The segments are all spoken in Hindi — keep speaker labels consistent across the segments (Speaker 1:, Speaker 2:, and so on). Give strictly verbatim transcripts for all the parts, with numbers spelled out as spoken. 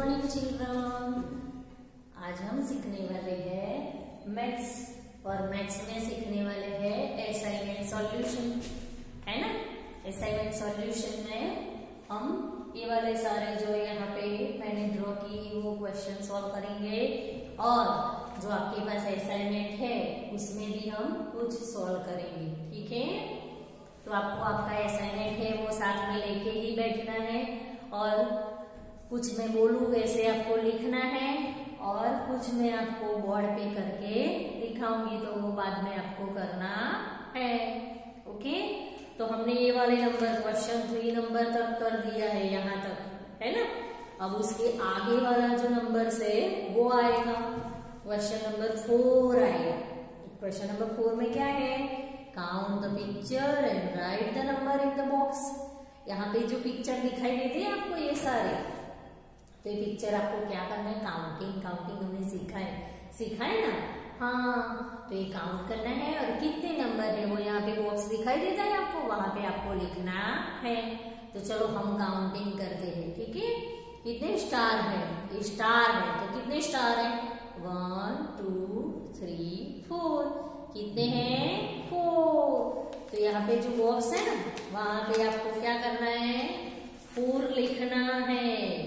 Speaker 1: Morning children. आज हम सीखने वाले हैं मैथ्स और मैथ्स में सीखने वाले हैं असाइनमेंट सॉल्यूशन, है ना। असाइनमेंट सॉल्यूशन में हम ये वाले सारे जो यहाँ पे मैंने ड्रॉ की वो क्वेश्चन सॉल्व करेंगे और जो आपके पास असाइनमेंट है उसमें भी हम कुछ सॉल्व करेंगे, ठीक है। तो आपको आपका असाइनमेंट है वो साथ में लेके ही बैठना है और कुछ मैं बोलूँ वैसे आपको लिखना है और कुछ मैं आपको बोर्ड पे करके दिखाऊंगी तो वो बाद में आपको करना है, ओके। तो हमने ये वाले नंबर क्वेश्चन थ्री नंबर तक कर दिया है यहाँ तक, है ना। अब उसके आगे वाला जो नंबर से वो आएगा, क्वेश्चन नंबर फोर आएगा। क्वेश्चन नंबर फोर में क्या है, count the picture and write the number in the box. यहाँ पे जो पिक्चर दिखाई देते हैं आपको ये सारे, तो ये पिक्चर आपको क्या करना है, काउंटिंग काउंटिंग हमने सीखा है सीखा है ना, हाँ। तो ये काउंट करना है और कितने नंबर है वो यहाँ पे बॉक्स दिखाई देता है आपको, वहां पे आपको लिखना है। तो चलो हम काउंटिंग करते हैं, ठीक है। कितने स्टार है, स्टार है तो कितने स्टार है, वन टू थ्री फोर। कितने हैं, फोर। तो यहाँ पे जो बॉक्स है ना वहां पे आपको क्या करना है, फोर लिखना है।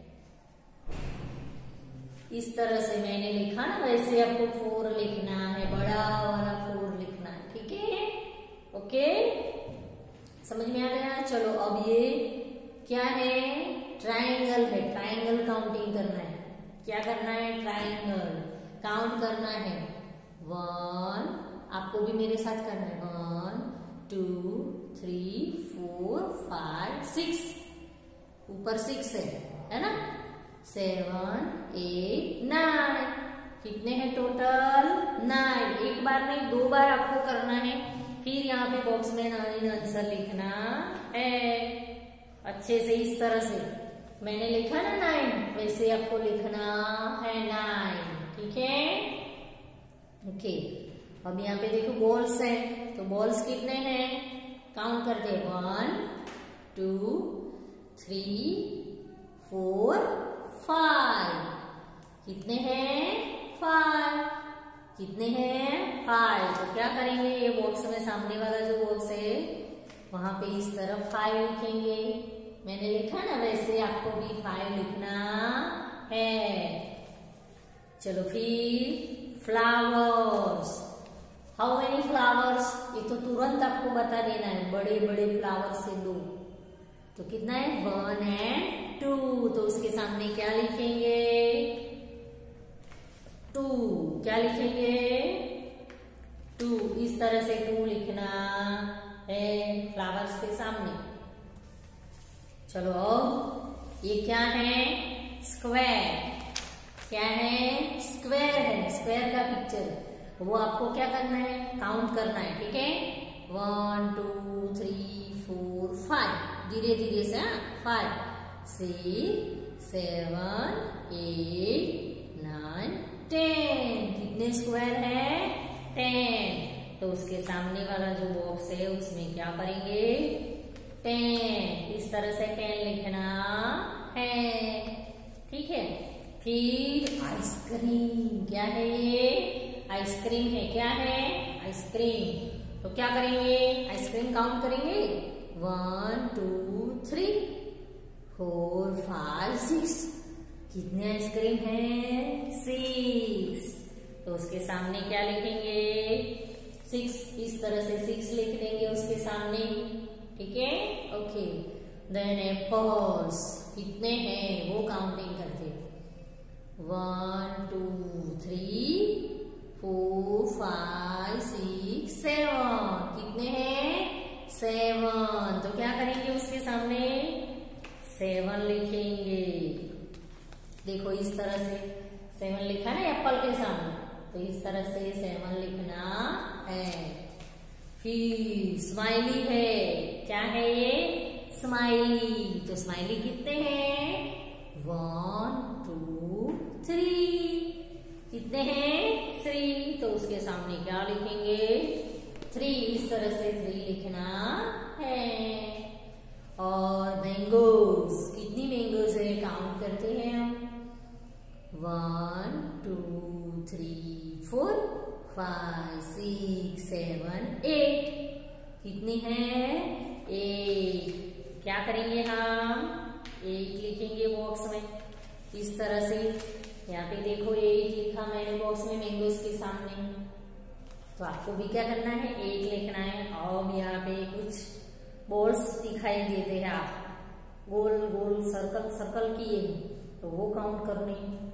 Speaker 1: इस तरह से मैंने लिखा ना वैसे आपको फोर लिखना है, बड़ा वाला फोर लिखना है, ठीक है, ओके। समझ में आ गया। चलो अब ये क्या है, ट्रायंगल है, ट्रायंगल काउंटिंग करना है। क्या करना है, ट्रायंगल काउंट करना है। वन, आपको भी मेरे साथ करना है, one two three four five six, ऊपर सिक्स है, है ना। सेवन एट नाइन, कितने हैं टोटल, नाइन। एक बार नहीं दो बार आपको करना है, फिर यहाँ पे बॉक्स में नाइन आंसर लिखना है अच्छे से। इस तरह से मैंने लिखा ना नाइन, वैसे आपको लिखना है नाइन, ठीक है, ओके। अब यहाँ पे देखो बॉल्स हैं, तो बॉल्स कितने हैं, काउंट करते हैं, one two three four five. कितने हैं, फाइव। कितने हैं, फाइव। तो क्या करेंगे, ये बॉक्स में सामने वाला जो बॉक्स है वहां पे इस तरफ फाइव लिखेंगे। मैंने लिखा ना वैसे आपको भी फाइव लिखना है। चलो फिर फ्लावर्स, हाउ मेनी फ्लावर्स, ये तो तुरंत आपको बता देना है, बड़े बड़े फ्लावर्स से दो। तो कितना है, वन एंड टू। तो उसके सामने क्या लिखेंगे, टू। क्या लिखेंगे, टू। इस तरह से टू लिखना है फ्लावर्स के सामने। चलो अब ये क्या है, स्क्वायर। क्या है, स्क्वायर है, स्क्वायर का पिक्चर। वो आपको क्या करना है, काउंट करना है, ठीक है। One two three four five, धीरे धीरे से, five six seven eight nine ten. कितने स्क्वायर है, टेन। तो उसके सामने वाला जो बॉक्स है उसमें क्या करेंगे, टेन। इस तरह से टेन लिखना है, ठीक है। फिर आइसक्रीम, क्या है ये, आइसक्रीम है। क्या है, आइसक्रीम। तो क्या करेंगे, आइसक्रीम काउंट करेंगे, one two three four five six. कितने आइसक्रीम है, सिक्स। तो उसके सामने क्या लिखेंगे, सिक्स। इस तरह से सिक्स लिख देंगे उसके सामने, ठीक है, ओके। देन एप्पल्स, कितने हैं वो काउंटिंग करते, one two three four five six seven. कितने हैं, सेवन। तो क्या करेंगे उसके सामने, सेवन लिखेंगे। देखो इस तरह से सेवन लिखा ना एप्पल के सामने, तो इस तरह से सेवन लिखना है। फिर स्माइली है, क्या है ये, स्माइली। तो स्माइली कितने हैं, वन टू थ्री। कितने हैं, थ्री। तो उसके सामने क्या लिखेंगे, थ्री। इस तरह से थ्री लिखना है। और मैंगोज, कितनी मैंगोज है काउंट करते हैं हम, one two three four five six seven eight. कितनी है? एट। क्या करेंगे हम? एट लिखेंगे बॉक्स में इस तरह से। यहाँ पे देखो एट लिखा मैंने बॉक्स में मैंगोज के सामने, तो आपको भी क्या करना है? एट लिखना है। और यहाँ पे कुछ बॉल्स दिखाई देते हैं, आप गोल गोल सर्कल सर्कल किए तो वो काउंट करने,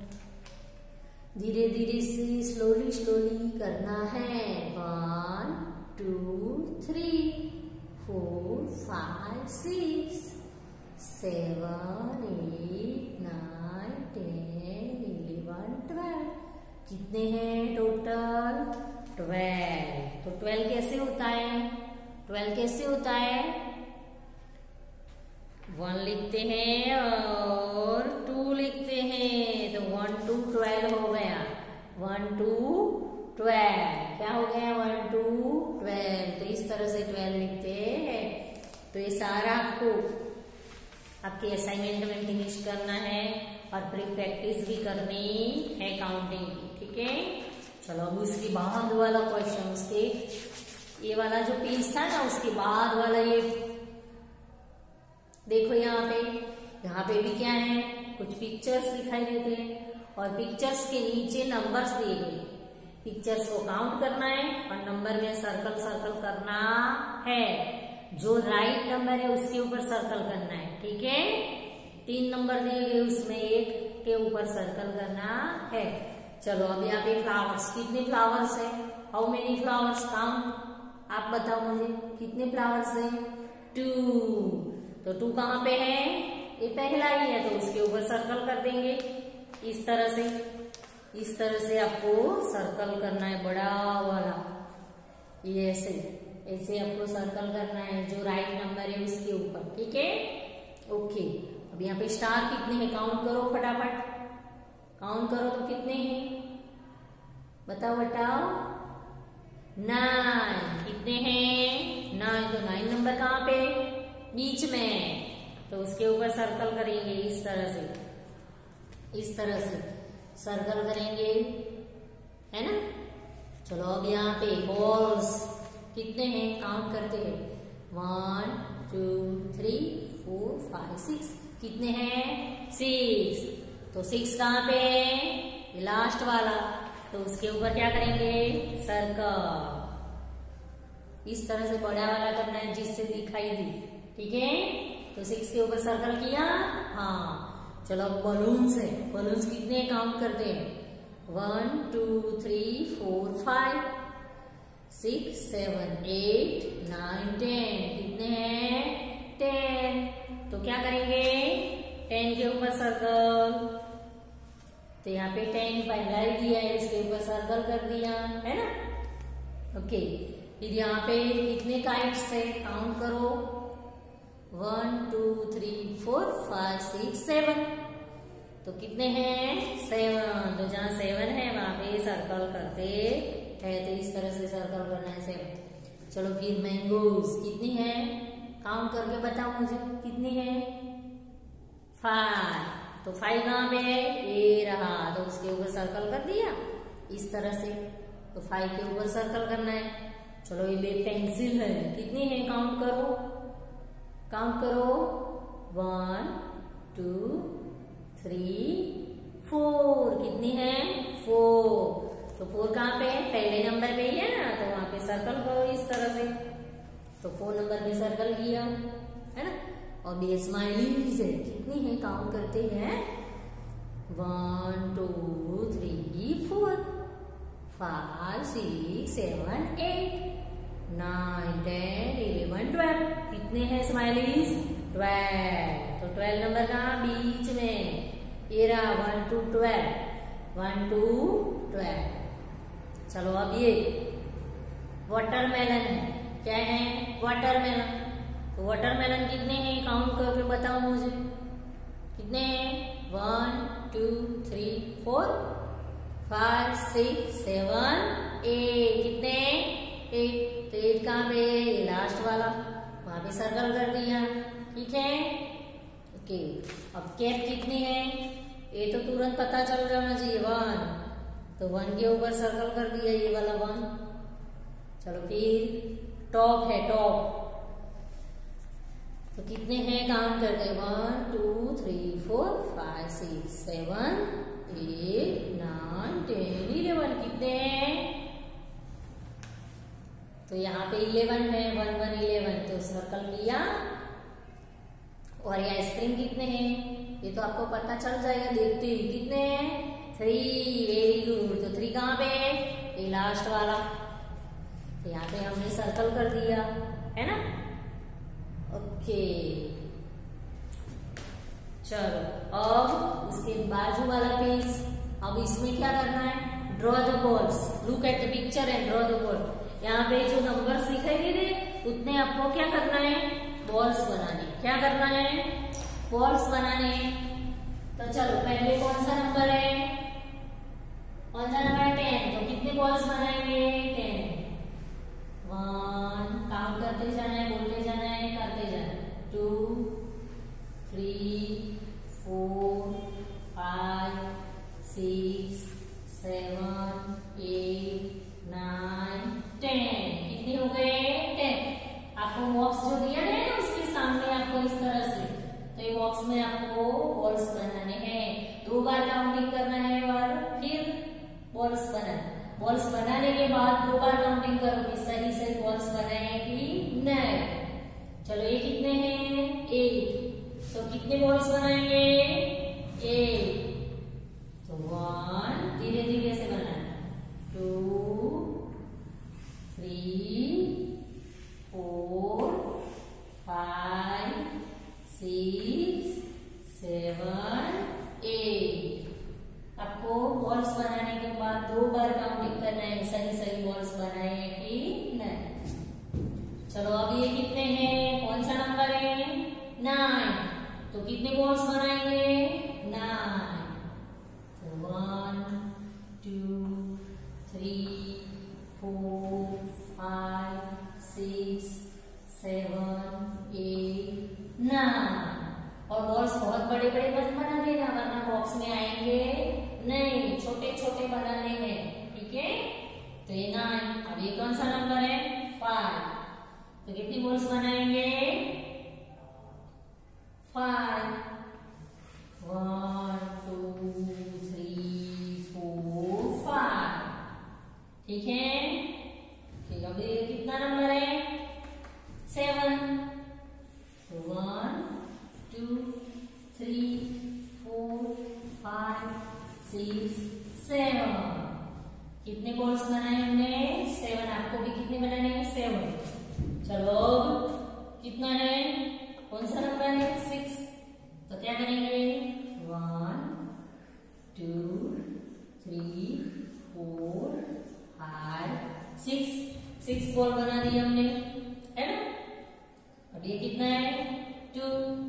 Speaker 1: धीरे धीरे से स्लोली स्लोली करना है। One two three four five six seven eight nine ten eleven twelve. कितने हैं टोटल? ट्वेल्व। तो ट्वेल्व कैसे होता है? ट्वेल्व कैसे होता है? वन लिखते हैं और टू लिखते हैं, तो वन टू ट्वेल्व हो गया। वन टू ट्वेल्व क्या हो गया? One two twelve. तो इस तरह से ट्वेल्व लिखते हैं। तो ये सारा आपको आपके असाइनमेंट में फिनिश करना है और प्री प्रैक्टिस भी करनी है काउंटिंग की, ठीक है। चलो अब उसके बाद वाला क्वेश्चन, उसके ये वाला जो पीस था ना, उसके बाद वाला ये देखो। यहाँ पे यहाँ पे भी क्या है? कुछ पिक्चर्स दिखाई देते हैं और पिक्चर्स के नीचे नंबर्स दिए गए। पिक्चर्स को काउंट करना है और नंबर में सर्कल सर्कल करना है। जो राइट नंबर है उसके ऊपर सर्कल करना है, ठीक है। तीन नंबर दिए गए, उसमें एक के ऊपर सर्कल करना है। चलो अब यहाँ पे फ्लावर्स, कितने फ्लावर्स है? How many flowers? काउंट, आप बताओ मुझे कितने फ्लावर्स है? टू। तो टू कहाँ पे है? ये पहला ही है, तो उसके ऊपर सर्कल कर देंगे इस तरह से। इस तरह से आपको सर्कल करना है, बड़ा वाला ये ऐसे ऐसे आपको सर्कल करना है जो राइट नंबर है उसके ऊपर, ठीक है। ओके, अब यहाँ पे स्टार कितने हैं? काउंट करो फटाफट, काउंट करो तो कितने हैं? बताओ बताओ। नाइन। कितने हैं? नाइन। तो नाइन नंबर कहाँ पे? बीच में, तो उसके ऊपर सर्कल करेंगे इस तरह से, इस तरह से सर्कल करेंगे, है ना। चलो अब यहाँ पे बॉल्स कितने हैं? काउंट करते हैं। One two three four five six. कितने हैं? सिक्स। तो सिक्स कहाँ पे है? लास्ट वाला, तो उसके ऊपर क्या करेंगे? सर्कल। इस तरह से बड़ा वाला करना है जिससे दिखाई दी, ठीक है। तो सिक्स के ऊपर सर्कल किया। हाँ, चलो बलून्स है। बलून्स कितने काउंट करते हैं? One two three four five six seven eight nine ten. कितने हैं? टेन। तो क्या करेंगे? टेन के ऊपर सर्कल। तो यहाँ पे टेन पहला ही दिया है, इसके ऊपर सर्कल कर दिया, है ना। ओके, फिर यहाँ पे कितने काइट्स है? काउंट करो। One two three four five six seven. तो कितने हैं? सेवन। तो जहाँ सेवन है वहां पे सर्कल करते है, तो इस तरह से सर्कल करना है, सेवन। चलो फिर मैंगोज कितनी है? काउंट करके बताओ मुझे कितनी है? फाइव। तो फाइव कहाँ पे है? ये रहा, तो उसके ऊपर सर्कल कर दिया इस तरह से। तो फाइव के ऊपर सर्कल करना है। चलो ये पेंसिल है, कितनी है? काउंट करो, काउंट करो। One two three four. कितनी है? फोर। तो फोर कहाँ पे है? पहले नंबर पे ही है ना, तो वहां पे सर्कल करो इस तरह से। तो फोर नंबर पे सर्कल किया, है ना। और ये स्माइलीज है, कितनी है? काउंट करते हैं। One two three four five six seven eight nine ten eleven twelve. कितने हैं स्माइलीज? ट्वेल्व। तो ट्वेल्व नंबर कहाँ? बीच में, ये रहा। One two twelve, one two twelve. चलो अब ये वाटरमेलन है, क्या है? वाटरमेलन। तो वाटरमेलन कितने हैं? काउंट करके बताओ मुझे कितने हैं? One two three four five six seven eight. कितने? एट। तो एट कहाँ पे? लास्ट वाला, वहां पे सर्कल कर दिया, ठीक है। ओके, अब कैप कितनी है? ये तो तुरंत पता चल जाना चाहिए वन, तो वन के ऊपर सर्कल कर दिया ये वाला वन। चलो फिर टॉप है टॉप, तो कितने हैं काउंट करते हैं, one two three four five six seven eight nine ten eleven, कितने हैं, तो यहाँ पे इलेवन है, वन वन इलेवन, तो सर्कल किया। और यहाँ स्प्रिंग कितने हैं ये तो आपको पता चल जाएगा देखते ही, कितने हैं, थ्री, वेरी गुड। तो थ्री कहाँ पे है, ये लास्ट वाला, तो यहाँ पे हमने सर्कल कर दिया है ना। ओके चलो अब उसके बाजू वाला पेज, अब इसमें क्या करना है, draw the balls, look at the picture and draw the ball. यहाँ पे जो नंबर्स दिखाई दे रहे उतने आपको क्या करना है, बॉल्स बनाने, क्या करना है, बॉल्स बनाने। तो चलो पहले कौन सा नंबर है, कौन सा नंबर है, टेन, तो कितने बॉल्स बनाएंगे, टेन, वन, काउंट करते जाना है, बोलते जाना है, करते जाना है, two, three, four, five, six, seven, eight, nine, ten, कितने हो गए, टेन। आपको बॉक्स जो दिया गया है ना उसके सामने आपको इस तरह से, तो ये बॉक्स में आपको बॉल्स बनाने हैं, दो बार काउंटिंग करना है और फिर बॉल्स बनाना। बॉल्स बनाने के बाद दो बार काउंटिंग करो कि सही सही बॉल्स बनाए कि नहीं। चलो ये कितने हैं, एट, तो कितने बॉल्स बनाएंगे, एट, तो वन, धीरे धीरे से बनाना, two, three, four, five, six, seven, eight. आपको बॉल्स बनाने के बाद दो बार काउंटिंग करना है, सही सही बॉल्स बनाए हैं कि नहीं। चलो अब ये कितने हैं, कौन सा नंबर है, नाइन, तो कितने बॉल्स बनाएंगे, नाइन, तो one, two, three, four, five, six, seven, eight, nine. और बॉल्स बहुत बड़े बड़े मत बना देना वरना बॉक्स में आएंगे नहीं, छोटे छोटे बनाने हैं, ठीक है। तो ये नाइन, अब ये कौन सा नंबर है, फाइव, तो कितनी बॉल्स बनाएंगे, five, one two three four five, ठीक है। ठीक है, अब ये कितना नंबर है, सेवन, तो one two three four five six seven, कितने बॉल्स बनाए हमने, सेवन। आपको भी कितने बनाने हैं, सेवन। चलो अब कितना है, कौन सा नंबर है, सिक्स, तो क्या करेंगे, one two three four five six, six ball बना दिए हमने, है ना। अब ये कितना है, टू,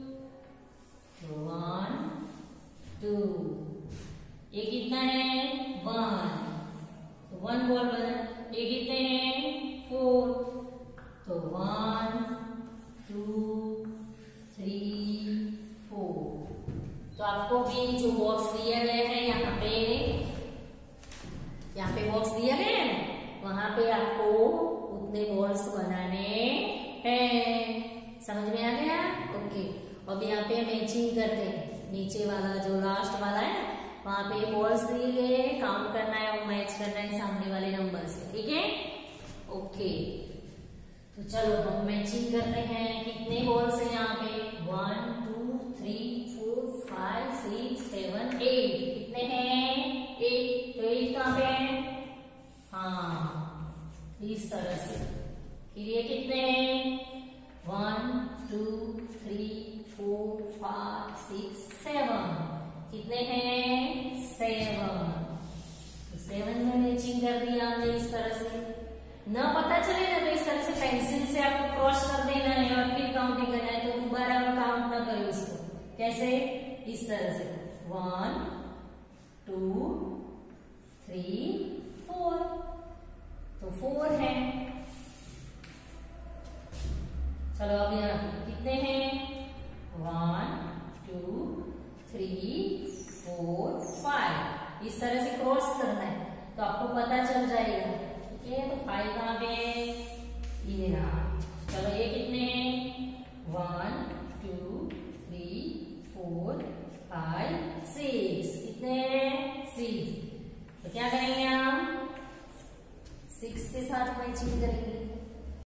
Speaker 1: वन टू, ये कितना है, वन, तो वन बॉल बना। ये कितने हैं, फोर, तो वन टू थ्री फोर। तो आपको भी जो बॉक्स दिया गया है यहाँ पे, यहाँ पे बॉक्स दिया गया है ना, वहां पे आपको उतने बॉल्स बनाने हैं। समझ में आ गया, ओके। अब यहाँ पे मैचिंग करते हैं, नीचे वाला जो लास्ट वाला है वहां पे बॉल्स दिए गए, काउंट करना है और मैच करना है सामने वाले नंबर से, ठीक है, ओके। तो चलो हम मैचिंग करते हैं, कितने बॉल्स है यहाँ पे, one two three four five six seven eight, कितने हैं, एट, तो एट कहाँ पे है, हाँ इस तरह से। फिर ये कितने हैं, one two three four five six seven, कितने हैं, सेवन, तो सेवन में मैचिंग कर दिया हमने इस तरह से। न पता चले ना तो इस तरह से पेंसिल से आपको क्रॉस कर देना है और फिर काउंटिंग करना है, तो दोबारा हम काउंट ना करें उसको, कैसे, इस तरह से, वन टू थ्री फोर, तो फोर है। चलो अब यहाँ कितने हैं, one two three four five, इस तरह से क्रॉस करना है तो आपको पता चल जाएगा। ठीक है, तो फाइव कहाँ पे, ये रहा। चलो ये कितने, one two three four five six, कितने, सिक्स। तो क्या करेंगे हम, सिक्स के साथ मैचिंग करेंगे।